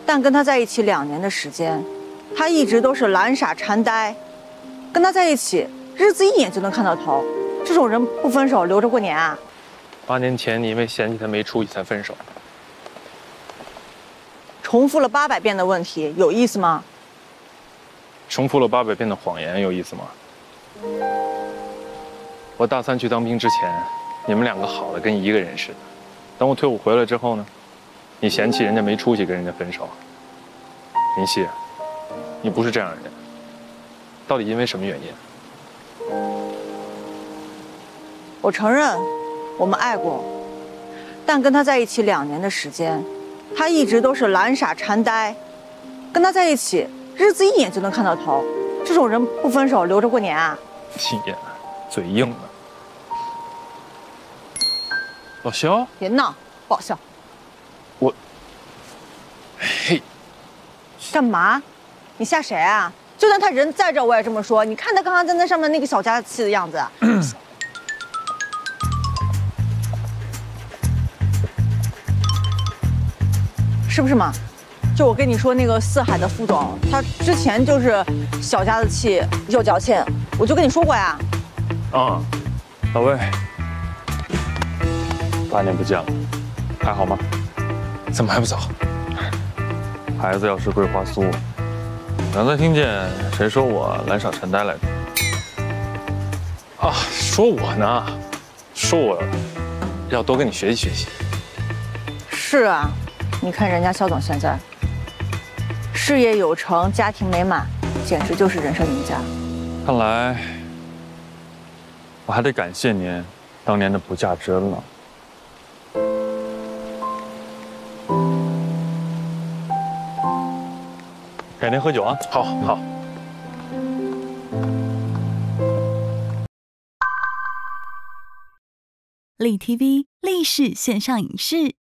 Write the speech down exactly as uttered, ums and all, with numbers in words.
但跟他在一起两年的时间，他一直都是懒傻馋呆。跟他在一起，日子一眼就能看到头。这种人不分手留着过年啊？ 八年前你因为嫌弃他没出息才分手。 重复了八百遍的问题，有意思吗？ 重复了八百遍的谎言，有意思吗？我大三去当兵之前，你们两个好的跟一个人似的。等我退伍回来之后呢，你嫌弃人家没出息，跟人家分手。林夕，你不是这样的人，到底因为什么原因？ 我承认，我们爱过，但跟他在一起两年的时间，他一直都是懒傻馋呆。跟他在一起，日子一眼就能看到头。这种人不分手留着过年啊？ 气眼，嘴硬的。老肖， 别闹，不好笑。 我，嘿， 干嘛？你吓谁啊？就算他人在这，我也这么说。你看他刚刚在那上面那个小家子气的样子。是不是嘛？就我跟你说那个四海的副总，他之前就是小家子气又矫情，我就跟你说过呀。 啊，老魏，八年不见了，还好吗？怎么还不走？孩子要是桂花酥，刚才听见谁说我懒傻馋呆来着？啊，说我呢，说我要多跟你学习学习。 是啊。你看人家肖总现在，事业有成，家庭美满，简直就是人生赢家。 看来我还得感谢您当年的不嫁之恩了。改天喝酒啊！好，好。 立 T V 立式线上影视。